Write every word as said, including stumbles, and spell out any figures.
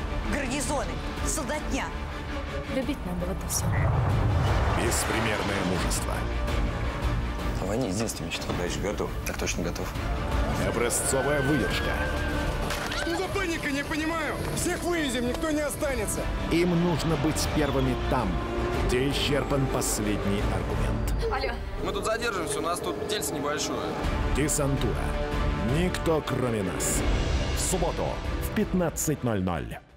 Гарнизоны, солдатня. Любить надо, вот и все. Беспримерное мужество. О войне с детства мечтал. Дальше готов? Так точно готов. Образцовая выдержка. Что за паника, не понимаю? Всех вывезем, никто не останется. Им нужно быть первыми там, где исчерпан последний аргумент. Алло. Мы тут задержимся, у нас тут дельце небольшое. Десантура. Никто, кроме нас. В субботу в пятнадцать ноль ноль.